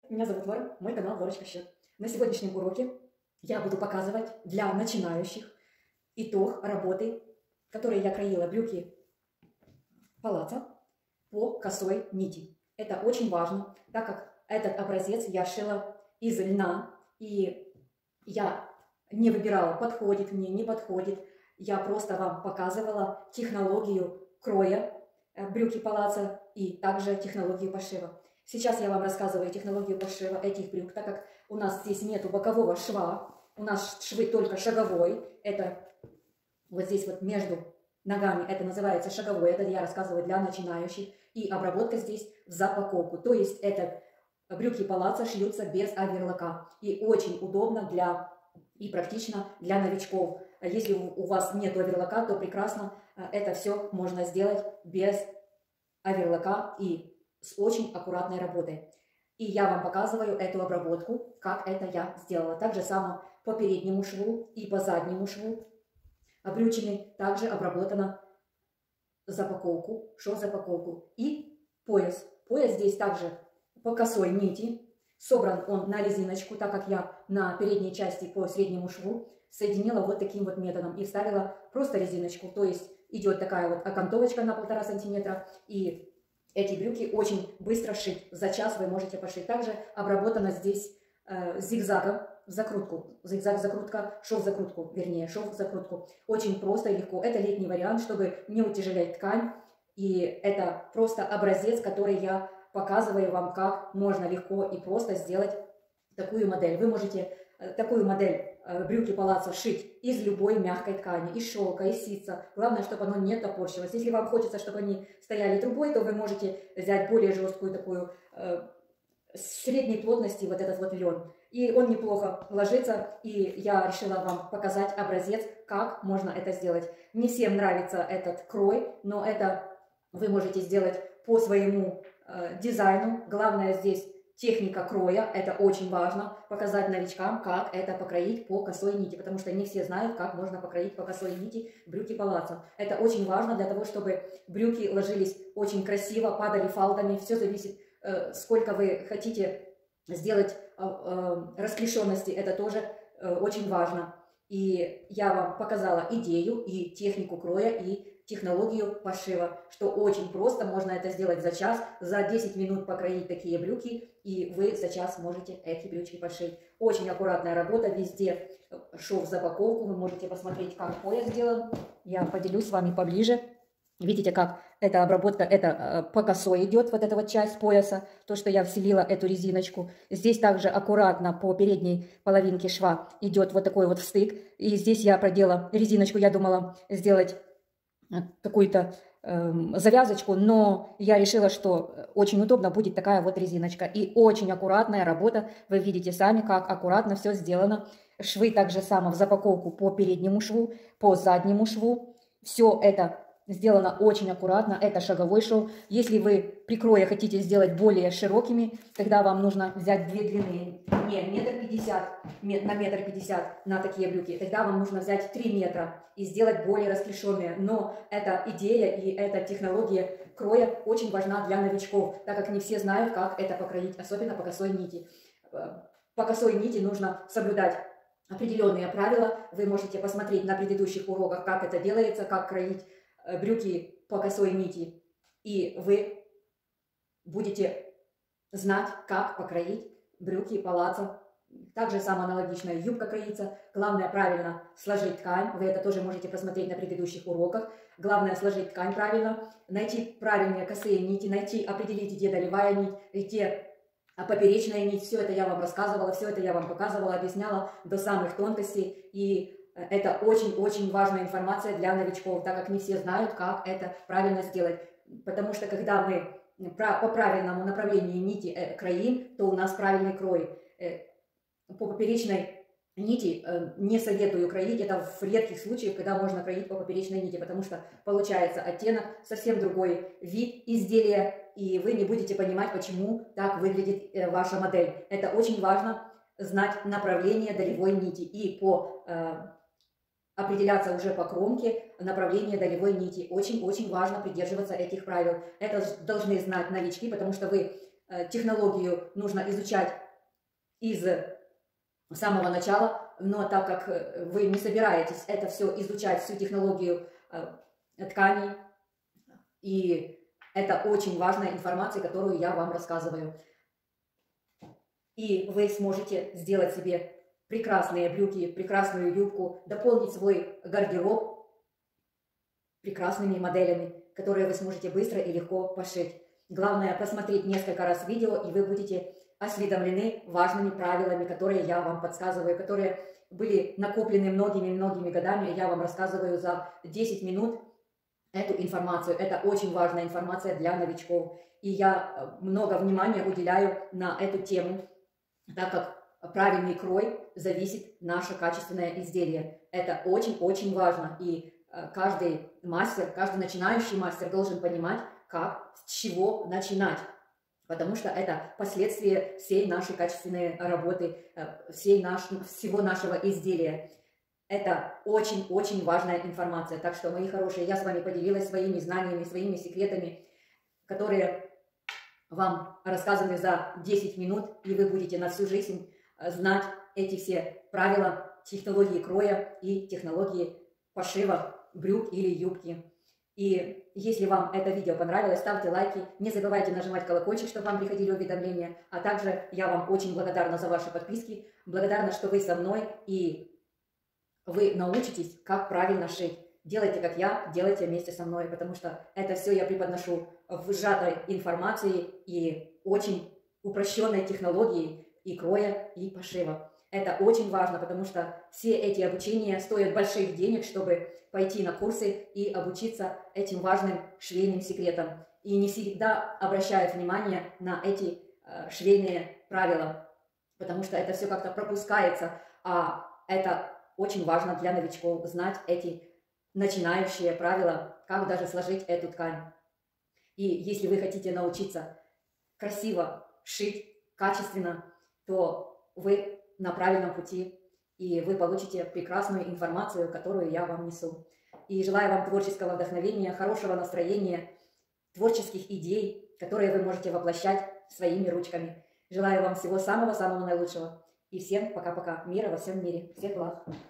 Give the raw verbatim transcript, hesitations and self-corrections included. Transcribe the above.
меня зовут Лора, мой канал Лорочка Счет. На сегодняшнем уроке я буду показывать для начинающих итог работы, которой я краила брюки палаццо по косой нити. Это очень важно, так как этот образец я шила из льна, и я не выбирала, подходит мне, не подходит. Я просто вам показывала технологию кроя брюки палаццо и также технологию пошива. Сейчас я вам рассказываю технологию пошива этих брюк, так как у нас здесь нету бокового шва, у нас швы только шаговой. Это вот здесь вот между ногами, это называется шаговой, это я рассказываю для начинающих. И обработка здесь в запаковку, то есть это брюки палаццо шьются без оверлока. И очень удобно для и практично для новичков. Если у вас нет оверлока, то прекрасно это все можно сделать без оверлока и с очень аккуратной работой. И я вам показываю эту обработку, как это я сделала. Так же само по переднему шву и по заднему шву брючины также обработана запаковку, шов-запаковку. И пояс. Пояс здесь также по косой нити. Собран он на резиночку, так как я на передней части по среднему шву соединила вот таким вот методом и вставила просто резиночку. То есть идет такая вот окантовочка на полтора сантиметра, и эти брюки очень быстро шить. За час вы можете пошить. Также обработано здесь э, зигзагом в закрутку. Зигзаг-закрутка, шов-закрутку, вернее, шов-закрутку. Очень просто и легко. Это летний вариант, чтобы не утяжелять ткань. И это просто образец, который я показываю вам, как можно легко и просто сделать такую модель. Вы можете э, такую модель э, брюки палаццо шить из любой мягкой ткани, из шелка, из ситца. Главное, чтобы оно не топорщилось. Если вам хочется, чтобы они стояли трубой, то вы можете взять более жесткую такую э, средней плотности вот этот вот лен. И он неплохо ложится, и я решила вам показать образец, как можно это сделать. Не всем нравится этот крой, но это вы можете сделать по своему э, дизайну. Главное здесь техника кроя, это очень важно, показать новичкам, как это покроить по косой нити, потому что не все знают, как можно покроить по косой нити брюки палаццо. Это очень важно для того, чтобы брюки ложились очень красиво, падали фалдами, все зависит, э, сколько вы хотите сделать э, э, расклешенности, это тоже э, очень важно. И я вам показала идею и технику кроя, и технологию пошива, что очень просто, можно это сделать за час, за десять минут покроить такие брюки, и вы за час можете эти брючки пошить. Очень аккуратная работа, везде шов запаковку, вы можете посмотреть, как пояс сделан. Я поделюсь с вами поближе. Видите, как эта обработка, это по косой идет, вот эта вот часть пояса, то, что я вселила эту резиночку. Здесь также аккуратно по передней половинке шва идет вот такой вот встык. И здесь я проделала резиночку, я думала сделать какую-то э, завязочку, но я решила, что очень удобно будет такая вот резиночка. И очень аккуратная работа, вы видите сами, как аккуратно все сделано. Швы также само в запаковку по переднему шву, по заднему шву. Все это сделано очень аккуратно, это шаговой шов. Если вы при крое хотите сделать более широкими, тогда вам нужно взять две длины, не метр пятьдесят на метр пятьдесят на такие брюки, тогда вам нужно взять три метра и сделать более расклешенные. Но эта идея и эта технология кроя очень важна для новичков, так как не все знают, как это покроить, особенно по косой нити. По косой нити нужно соблюдать определенные правила. Вы можете посмотреть на предыдущих уроках, как это делается, как кроить брюки по косой нити, и вы будете знать, как покроить брюки палаццо. Также само аналогично юбка кроится. Главное правильно сложить ткань. Вы это тоже можете посмотреть на предыдущих уроках. Главное сложить ткань правильно, найти правильные косые нити, найти, определить, где долевая нить, где поперечная нить. Все это я вам рассказывала, все это я вам показывала, объясняла до самых тонкостей. И это очень-очень важная информация для новичков, так как не все знают, как это правильно сделать. Потому что когда мы по правильному направлению нити кроим, то у нас правильный крой. По поперечной нити не советую кроить, это в редких случаях, когда можно кроить по поперечной нити, потому что получается оттенок, совсем другой вид изделия, и вы не будете понимать, почему так выглядит ваша модель. Это очень важно знать направление долевой нити и по определяться уже по кромке направления долевой нити. Очень-очень важно придерживаться этих правил. Это должны знать новички, потому что вы технологию нужно изучать из самого начала, но так как вы не собираетесь это все изучать, всю технологию тканей, и это очень важная информация, которую я вам рассказываю. И вы сможете сделать себе прекрасные брюки, прекрасную юбку, дополнить свой гардероб прекрасными моделями, которые вы сможете быстро и легко пошить. Главное просмотреть несколько раз видео, и вы будете осведомлены важными правилами, которые я вам подсказываю, которые были накоплены многими-многими годами. Я вам рассказываю за десять минут эту информацию. Это очень важная информация для новичков. И я много внимания уделяю на эту тему, так как правильный крой зависит наше качественное изделие. Это очень-очень важно. И каждый мастер, каждый начинающий мастер должен понимать, как, с чего начинать. Потому что это последствия всей нашей качественной работы, всей наш, всего нашего изделия. Это очень-очень важная информация. Так что, мои хорошие, я с вами поделилась своими знаниями, своими секретами, которые вам рассказаны за десять минут, и вы будете на всю жизнь знать эти все правила, технологии кроя и технологии пошива брюк или юбки. И если вам это видео понравилось, ставьте лайки, не забывайте нажимать колокольчик, чтобы вам приходили уведомления. А также я вам очень благодарна за ваши подписки, благодарна, что вы со мной, и вы научитесь, как правильно шить. Делайте, как я, делайте вместе со мной, потому что это все я преподношу в сжатой информации и очень упрощенной технологии и кроя, и пошива. Это очень важно, потому что все эти обучения стоят больших денег, чтобы пойти на курсы и обучиться этим важным швейным секретам. И не всегда обращают внимание на эти э, швейные правила, потому что это все как-то пропускается, а это очень важно для новичков знать эти начинающие правила, как даже сложить эту ткань. И если вы хотите научиться красиво шить, качественно, то вы на правильном пути, и вы получите прекрасную информацию, которую я вам несу. И желаю вам творческого вдохновения, хорошего настроения, творческих идей, которые вы можете воплощать своими ручками. Желаю вам всего самого-самого наилучшего. И всем пока-пока. Мира во всем мире. Всех благ.